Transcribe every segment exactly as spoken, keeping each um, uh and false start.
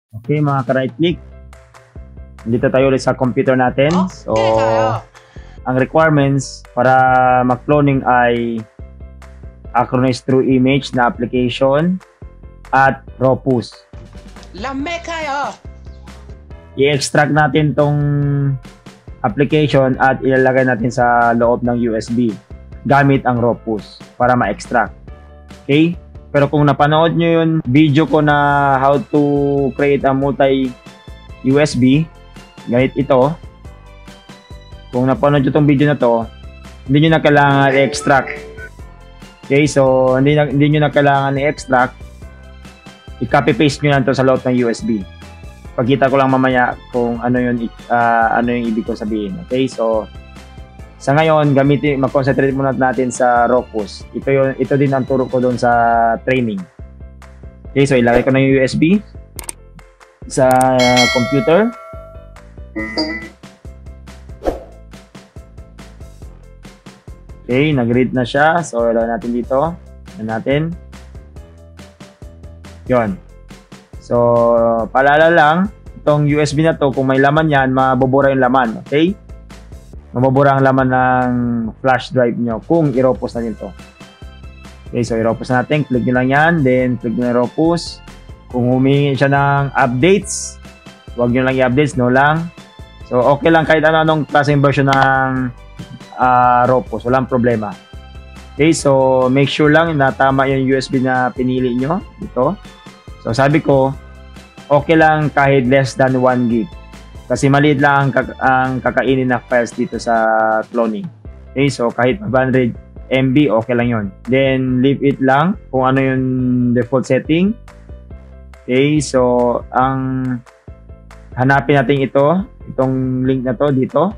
Okay, mga ka-right click. Dito tayo ulit sa computer natin. So, ang requirements para mag-cloning ay Acronis TrueImage na application at Ropus. Lame kayo! I-extract natin tong application at ilalagay natin sa loob ng U S B gamit ang Ropus para ma-extract. Okay? Pero kung napanood nyo yung video ko na how to create a multi U S B, ganit ito. Kung napanood nyo itong video na to, hindi nyo na kailangan i-extract. Okay, so hindi, na, hindi nyo na kailangan i-extract. I-copy-paste nyo lang ito sa loob ng U S B. Pagkita ko lang mamaya kung ano yung, uh, ano yung ibig ko sabihin. Okay, so sa ngayon, gamitin, mag-concentrate muna natin sa Ropus. Ito, yun, ito din ang turo ko doon sa training. Okay, so ilagay ko na yung U S B sa uh, computer. Okay, nag-read na siya. So, ilagay natin dito. Ilagay natin. Yun. So, paalala lang, itong U S B na to, kung may laman yan, mabubura yung laman. Okay? Mabubura ang laman ng flash drive nyo kung i-Ropus na nito. Okay, so i-Ropus na natin. Click nyo lang yan. Then, click nyo na Ropus. Kung humingi siya ng updates, huwag nyo lang i-updates, no lang. So, okay lang kahit ano-anong klaseng version ng uh, Ropus. Walang problema. Okay, so make sure lang na tama yung U S B na pinili nyo. Ito. So, sabi ko, okay lang kahit less than one gig. Kasi maliit lang ang, kaka ang kakainin na files dito sa cloning. Okay, so kahit five hundred M B, okay lang yon. Then, leave it lang kung ano yung default setting. Okay, so ang hanapin natin ito, itong link na to dito.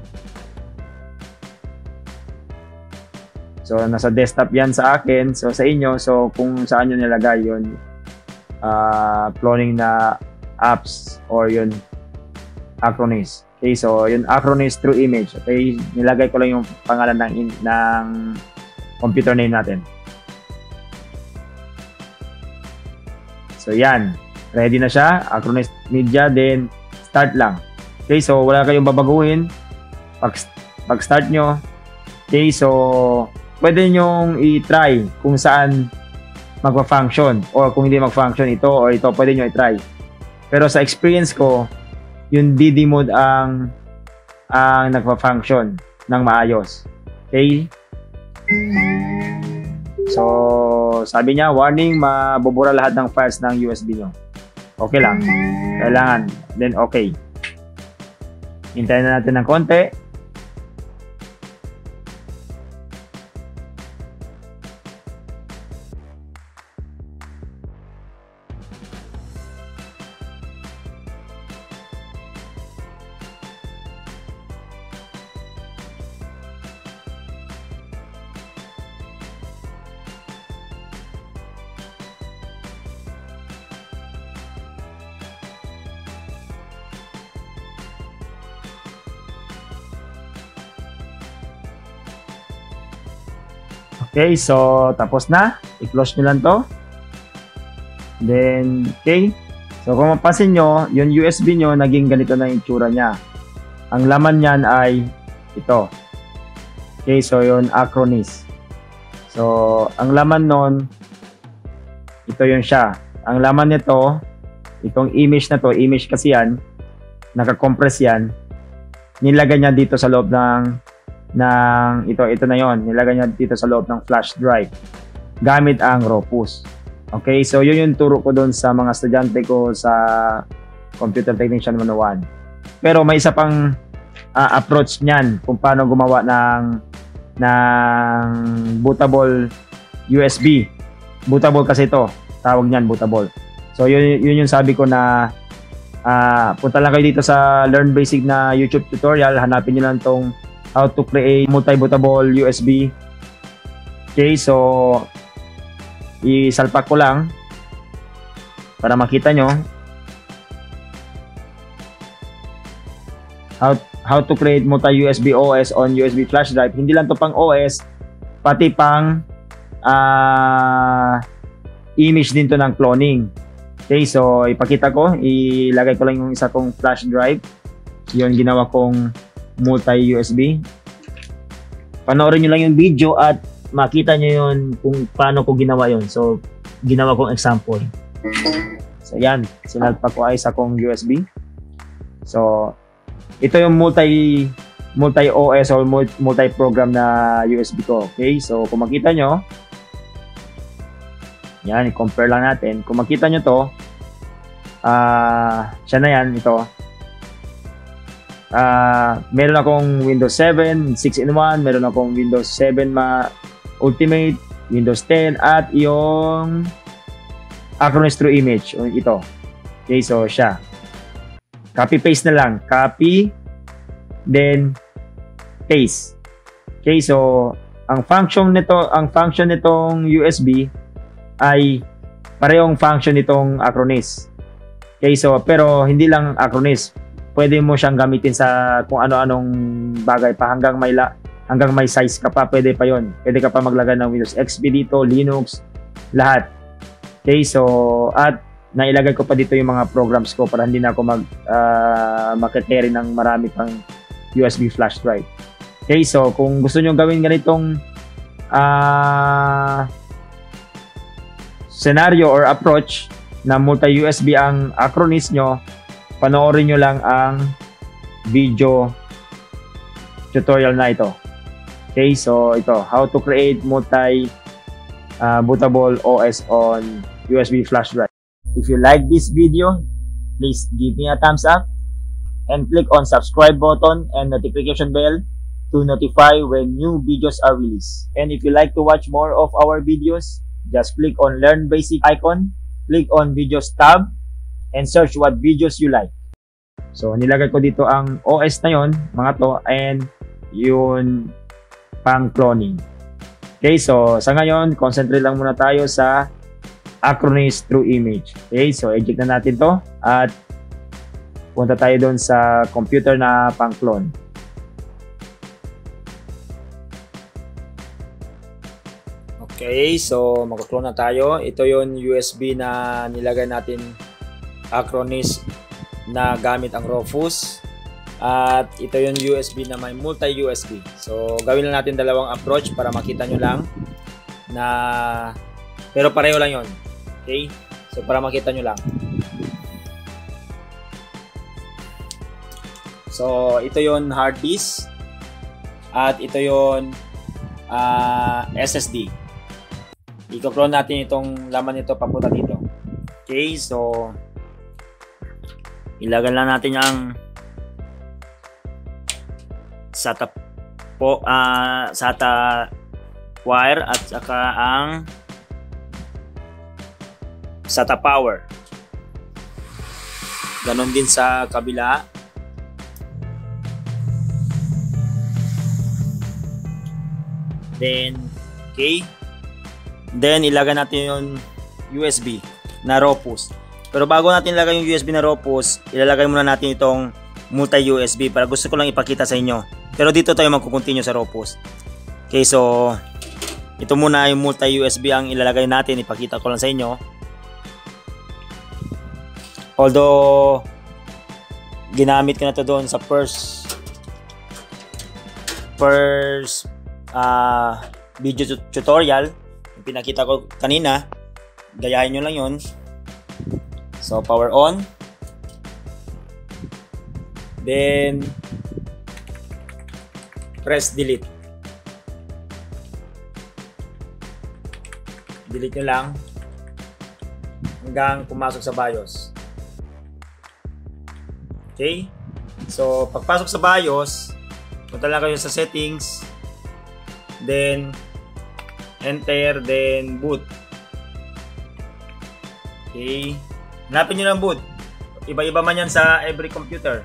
So, nasa desktop yan sa akin. So, sa inyo, so kung saan nyo nilagay yun, uh, cloning na apps or yun, Acronis. Okay, so yun Acronis TrueImage. Okay, nilagay ko lang yung pangalan ng in, ng computer name natin. So yan, ready na siya. Acronis Media, then start lang. Okay, so wala kayong babaguhin pag pag start nyo. Okay, so pwede nyong i-try kung saan magpa-function or kung hindi mag-function ito or ito, pwede nyo i-try. Pero sa experience ko, yung D D mode ang ang nagpa-function ng maayos. Okay? So, sabi niya, warning, mabubura lahat ng files ng U S B nyo. Okay lang. Kailangan. Then, okay. Hintayin na natin ng konti. Okay, so tapos na. I-close nyo lang to. Then, okay. So kung mapansin nyo, yung U S B nyo, naging ganito na yung itsura niya. Ang laman niyan ay ito. Okay, so yun, Acronis. So, ang laman nun, ito yun siya. Ang laman nito, itong image na to, image kasi yan, naka-compress yan, nilagay niya dito sa loob ng ng ito ito na yon, nilagay niya dito sa loob ng flash drive gamit ang Ropus. Okay, so yun yung turo ko doon sa mga estudyante ko sa Computer Technician one oh one. Pero may isa pang uh, approach niyan kung paano gumawa ng ng bootable U S B. Bootable kasi ito, tawag niyan bootable. So yun, yun yung sabi ko na uh, punta lang kayo dito sa Learn Basic na YouTube tutorial, hanapin niyo lang tong how to create multi-bootable U S B. Okay, so isalpak ko lang para makita nyo how, how to create multi-U S B O S on U S B flash drive. Hindi lang to pang O S, pati pang uh, image din to ng cloning. Okay, so ipakita ko, ilagay ko lang yung isa kong flash drive. Yun, ginawa kong multi-U S B. Panoorin nyo lang yung video at makita nyo yun kung paano ko ginawa yun. So, ginawa kong example. So, yan. Sinalpa ko ay isa kong U S B. So, ito yung multi multi-O S or multi-program na U S B ko. Okay? So, kung makita nyo, yan, i-compare lang natin. Kung makita nyo to, ah, uh, siya na yan, ito. Uh, meron akong Windows seven, six in one, meron akong Windows seven ma Ultimate, Windows ten, at yung Acronis True Image, ito. Okay, so siya. Copy-paste na lang. Copy, then paste. Okay, so ang function nito, ang function nitong U S B ay parehong function nitong Acronis. Okay, so pero hindi lang Acronis. Pwede mo siyang gamitin sa kung ano-anong bagay pa hanggang may la, hanggang may size ka pa, pwede pa 'yon. Pwede ka pa maglagay ng Windows X P dito, Linux, lahat. Okay, so at nailagay ko pa dito yung mga programs ko para hindi na ako mag uh, makikeri ng marami pang U S B flash drive. Okay, so kung gusto niyo gawin ganitong uh, scenario or approach na multi-U S B ang Acronis nyo, panoorin nyo lang ang video tutorial na ito. Okay, so ito, how to create multi uh, bootable O S on U S B flash drive. If you like this video, please give me a thumbs up and click on subscribe button and notification bell to notify when new videos are released. And if you like to watch more of our videos, just click on Learn Basic icon, click on Videos tab, and search what videos you like. So, nilagay ko dito ang O S na yon, mga to, and yun pang cloning. Okay, so sa ngayon, concentrate lang muna tayo sa Acronis True Image. Okay, so eject na natin to at punta tayo doon sa computer na pang clone. Okay, so mag-clone na tayo. Ito yung U S B na nilagay natin Acronis na gamit ang Rufus. At ito yung U S B na may multi-U S B. So, gawin lang natin dalawang approach para makita nyo lang na pero pareho lang yon. Okay? So, para makita nyo lang. So, ito yung hard disk at ito yung uh, S S D. I-clone natin itong laman nito papunta dito. Okay, so ilagay lang natin ang SATA po, uh, SATA wire at saka ang SATA power. Ganon din sa kabila. Then, okay. Then, ilagay natin yung U S B na Rufus. Pero bago natin ilagay yung U S B na Rufus, ilalagay muna natin itong multi-U S B para gusto ko lang ipakita sa inyo. Pero dito tayo magkukontinue sa Rufus. Okay, so ito muna yung multi-U S B ang ilalagay natin. Ipakita ko lang sa inyo. Although, ginamit ko na to doon sa first first uh, video tutorial. Pinakita ko kanina, gayahin nyo lang yun. So, power on. Then, press delete. Delete nyo lang hanggang pumasok sa BIOS. Okay? So, pagpasok sa BIOS, punta lang kayo sa settings. Then, enter, then boot. Okay. Hanapin nyo ng boot. Iba-iba man yan sa every computer.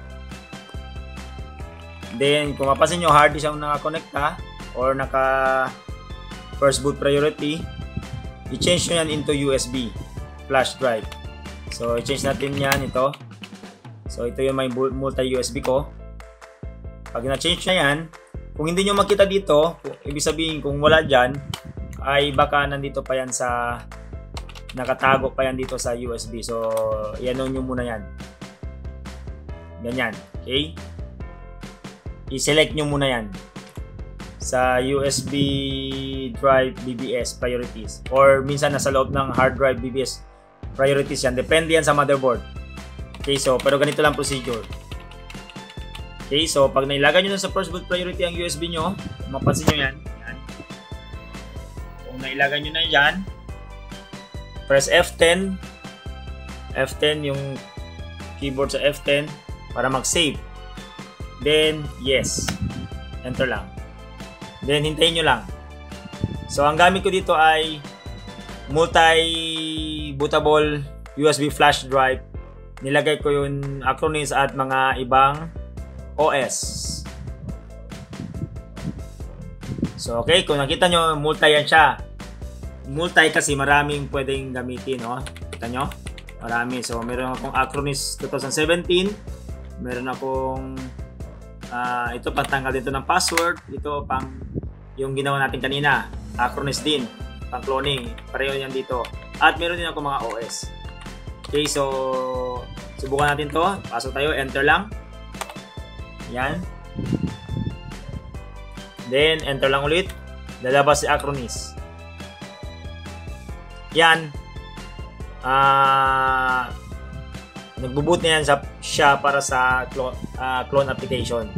Then, kung mapasin nyo, hard disk ang nakakonekta or naka first boot priority, i-change nyo yan into U S B flash drive. So, i-change natin yan ito. So, ito yung may multi-U S B ko. Pag na-change na yan, kung hindi nyo makita dito, ibig sabihin kung wala dyan, ay baka nandito pa yan sa nakatago pa yan dito sa U S B. So, i-ano nyo muna yan. Ganyan. Okay? I-select nyo muna yan sa U S B drive B B S priorities. Or minsan nasa loob ng hard drive B B S priorities yan. Depende yan sa motherboard. Okay, so, pero ganito lang procedure. Okay, so, pag nailagay nyo na sa first boot priority ang U S B nyo, mapansin nyo yan. Yan. Kung nailagay nyo na yan, press F ten. F ten yung keyboard sa F ten para mag-save. Then, yes. Enter lang. Then, hintayin nyo lang. So, ang gamit ko dito ay multi-bootable U S B flash drive. Nilagay ko yung Acronis at mga ibang O S. So, okay. Kung nakita nyo, multi yan siya. Multi kasi maraming pwedeng gamitin, no? Kita nyo? Marami. So, meron akong Acronis twenty seventeen. Meron akong uh, ito, pantanggal dito ng password. Ito, pang yung ginawa natin kanina. Acronis din. Pang cloning. Pareho yan dito. At meron din ako mga O S. Okay, so subukan natin to. Pasok tayo. Enter lang. Yan. Then, enter lang ulit. Lalabas si Acronis. Yan. Ah... Uh, nagbo-boot na yan sa, siya para sa clone, uh, clone application.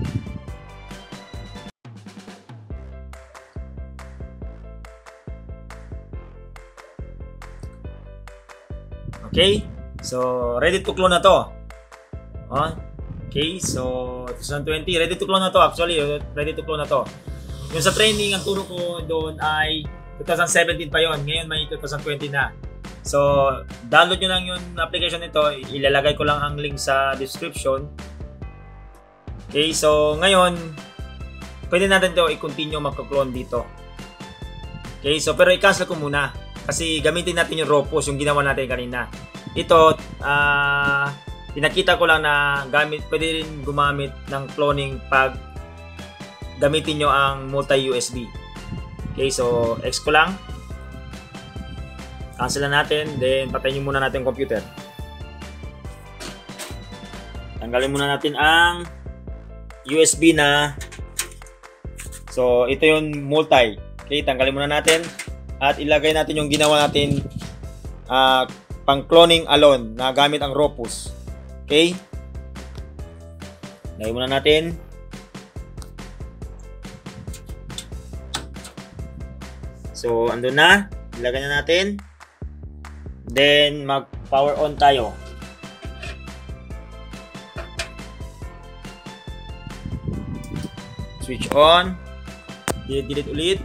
Okay, so ready to clone na to. Oh, okay, so twenty twenty, ready to clone na to. Actually, ready to clone na to. Yung sa training, ang turo ko doon ay twenty seventeen pa yon. Ngayon may twenty twenty na. So, download nyo lang yung application nito. Ilalagay ko lang ang link sa description. Okay, so ngayon, pwede natin ito i-continue magka-clone dito. Okay, so pero i-cancel ko muna. Kasi gamitin natin yung raw post, yung ginawa natin kanina. Ito, ah, uh, pinakita ko lang na gamit, pwede rin gumamit ng cloning pag gamitin nyo ang multi-U S B. Okay, so X ko lang. Cancel na natin, then patayin muna natin yung computer. Tanggalin muna natin ang U S B na. So, ito yung multi. Okay, tanggalin muna natin. At ilagay natin yung ginawa natin uh, pang cloning alone na gamit ang Ropus. Okay? Lagay muna natin. So, andun na. Ilagay na natin. Then, mag-power on tayo. Switch on. Delete, delete ulit.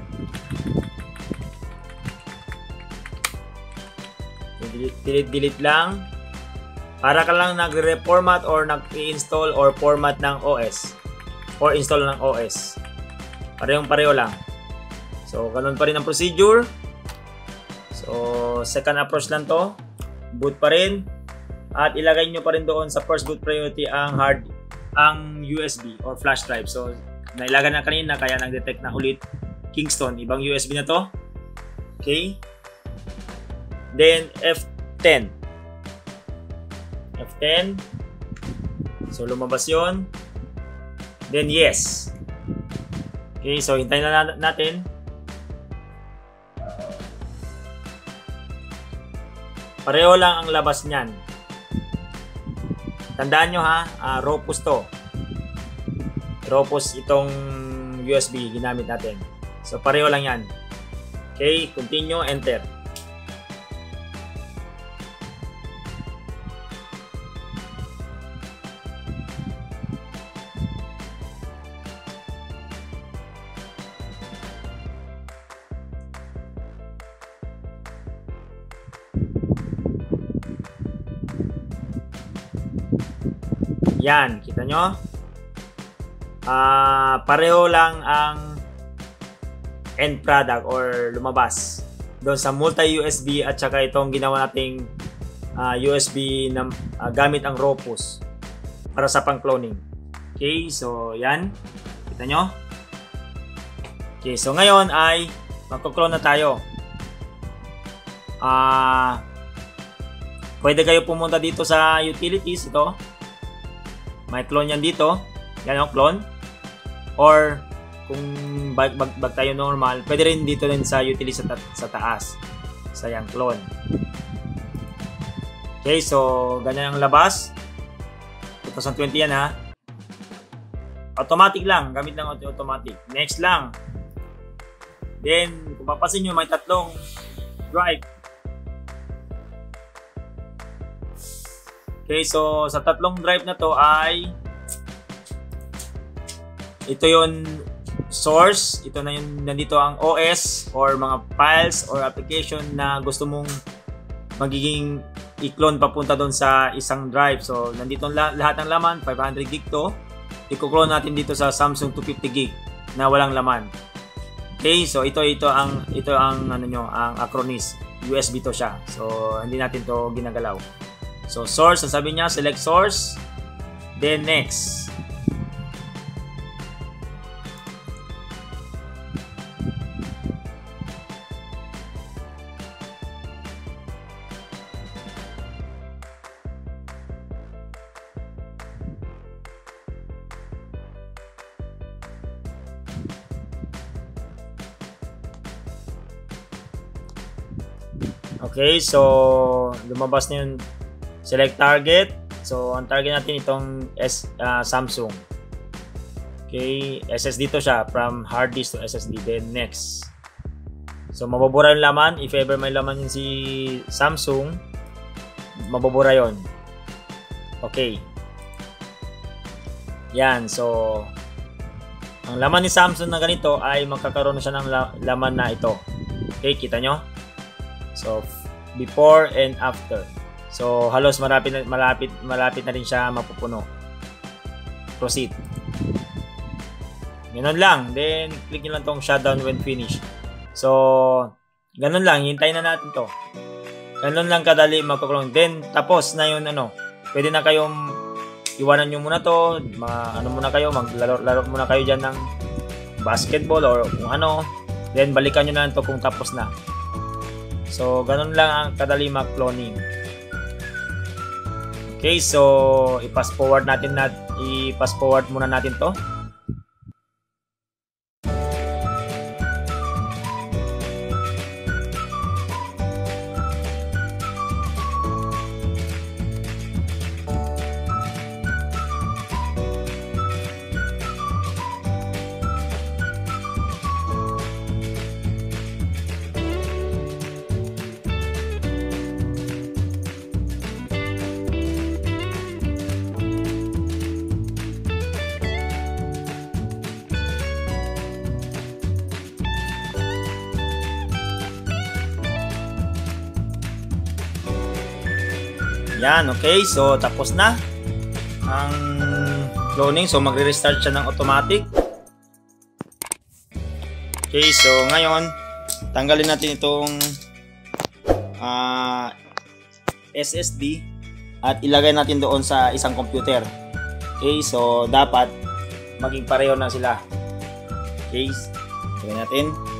Delete, delete, delete lang. Para ka lang nag-reformat or nag-install or format ng O S. Or install ng O S. Parehong pareho lang. So, ganun pa rin ang procedure. So, second approach lang to. Boot pa rin. At ilagay nyo pa rin doon sa first boot priority ang hard, ang U S B or flash drive. So, nailagay na kanina kaya nag-detect na ulit Kingston. Ibang U S B na to. Okay. Then, F ten. F ten. So, lumabas yon. Then, yes. Okay, so, hintayin na natin. Pareho lang ang labas niyan. Tandaan nyo ha, uh, Ropus to. Ropus itong U S B ginamit natin. So, pareho lang yan. Okay, continue, enter. Yan, kita nyo? Uh, pareho lang ang end product or lumabas doon sa multi-U S B at saka itong ginawa nating uh, U S B na uh, gamit ang Ropus para sa pang-cloning. Okay, so yan. Kita nyo? Okay, so ngayon ay magko-clone na tayo. Ah... Uh, pwede kayo pumunta dito sa utilities. Ito. May clone yan dito. Yan o, clone. Or, kung bag, bag, bag tayo normal, pwede rin dito rin sa utilities sa, ta sa taas. Sa yung clone. Okay, so, ganyan ang labas. twenty twenty yan ha. Automatic lang. Gamit lang automatic. Next lang. Then, kung papasin nyo, may tatlong drive. Okay, so sa tatlong drive na to ay ito yung source, ito na yung nandito ang O S or mga files or application na gusto mong magiging i-clone papunta doon sa isang drive. So nandito la lahat ng laman, five hundred gig to. I-clone natin dito sa Samsung two fifty gig na walang laman. Okay, so ito ito ang ito ang ano nyo, ang Acronis. U S B to siya. So hindi natin to ginagalaw. So source, ang sabi niya, select source, then next. Okay, so lumabas na yung select target. So, ang target natin itong S, uh, Samsung. Okay, S S D to siya. From hard disk to S S D. Then, next. So, mabubura yung laman. If ever may laman yun si Samsung, mabubura yun. Okay. Yan. So, ang laman ni Samsung na ganito ay magkakaroon na siya ng la laman na ito. Okay, kita nyo? So, before and after. So, halos malapit na, malapit, malapit na rin siya mapupuno. Proceed. Ganun lang. Then, click nyo lang tong shutdown when finished. So, ganun lang. Hintayin na natin to. Ganun lang kadali magkakulong. Then, tapos na yun, ano. Pwede na kayong iwanan nyo muna to. Mga, ano muna kayo. Maglaro muna kayo dyan ng basketball or kung ano. Then, balikan nyo na to kung tapos na. So, ganun lang ang kadali mag-cloning. Okay, so i-pass forward natin na i-pass forward muna natin to. Yan, okay. So, tapos na ang cloning. So, magre-restart siya ng automatic. Okay, so, ngayon, tanggalin natin itong uh, S S D at ilagay natin doon sa isang computer. Okay, so, dapat maging pareho na sila. Okay, ilagay natin.